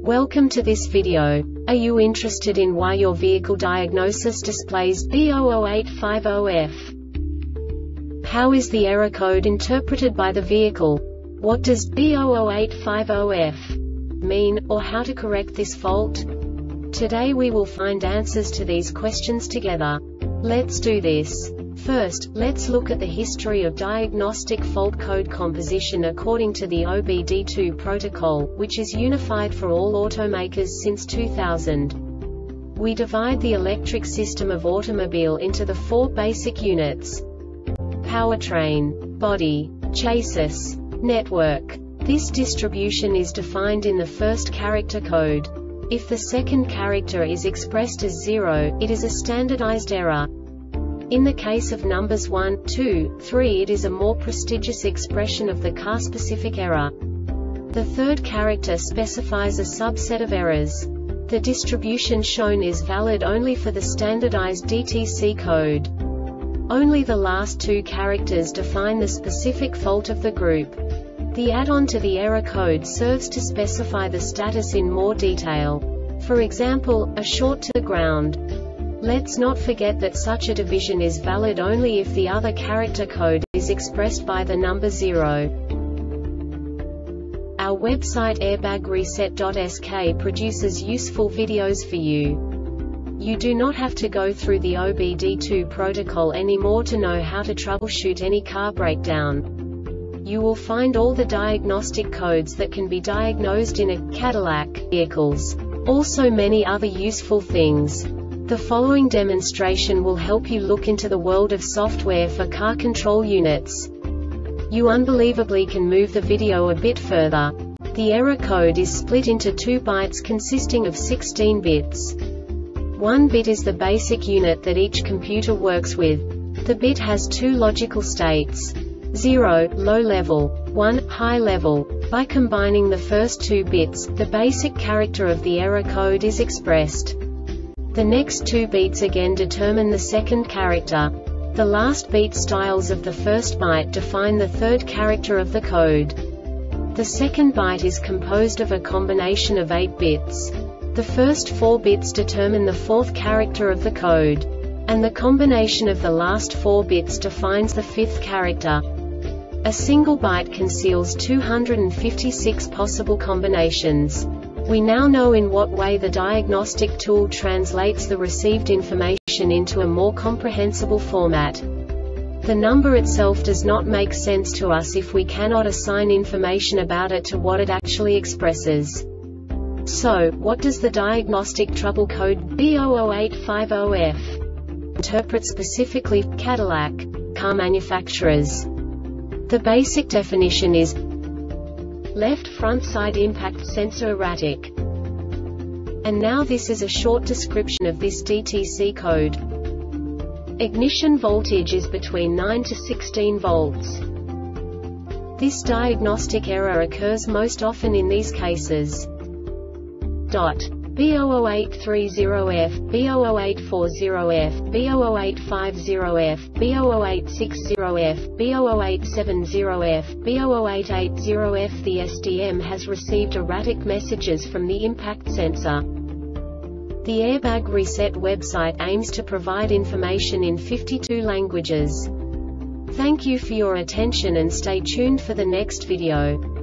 Welcome to this video. Are you interested in why your vehicle diagnosis displays B00850F? How is the error code interpreted by the vehicle? What does B00850F mean, or how to correct this fault? Today we will find answers to these questions together. Let's do this. First, let's look at the history of diagnostic fault code composition according to the OBD2 protocol, which is unified for all automakers since 2000. We divide the electric system of automobile into the four basic units: powertrain, body, chassis, network. This distribution is defined in the first character code. If the second character is expressed as 0, it is a standardized error. In the case of numbers 1, 2, 3, it is a more prestigious expression of the car-specific error. The third character specifies a subset of errors. The distribution shown is valid only for the standardized DTC code. Only the last two characters define the specific fault of the group. The add-on to the error code serves to specify the status in more detail. For example, a short to the ground. Let's not forget that such a division is valid only if the other character code is expressed by the number 0. Our website airbagreset.sk produces useful videos for you. You do not have to go through the OBD2 protocol anymore to know how to troubleshoot any car breakdown. You will find all the diagnostic codes that can be diagnosed in a Cadillac vehicles. Also many other useful things. The following demonstration will help you look into the world of software for car control units. You unbelievably can move the video a bit further. The error code is split into 2 bytes consisting of 16 bits. 1 bit is the basic unit that each computer works with. The bit has 2 logical states: 0, low level, 1, high level. By combining the first 2 bits, the basic character of the error code is expressed. The next 2 beats again determine the second character. The last beat styles of the first byte define the third character of the code. The second byte is composed of a combination of 8 bits. The first 4 bits determine the fourth character of the code. And the combination of the last 4 bits defines the fifth character. A single byte conceals 256 possible combinations. We now know in what way the diagnostic tool translates the received information into a more comprehensible format. The number itself does not make sense to us if we cannot assign information about it to what it actually expresses. So, what does the diagnostic trouble code B00850F interpret specifically for Cadillac car manufacturers? The basic definition is left front side impact sensor erratic. And now this is a short description of this DTC code. Ignition voltage is between 9 to 16 volts. This diagnostic error occurs most often in these cases. B00830F, B00840F, B00850F, B00860F, B00870F, B00880F. The SDM has received erratic messages from the impact sensor. The Airbag Reset website aims to provide information in 52 languages. Thank you for your attention and stay tuned for the next video.